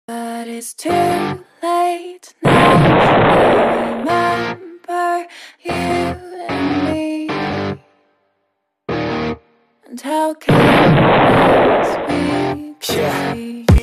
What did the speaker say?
But it's too late now. I remember you and me, and how careless we could be.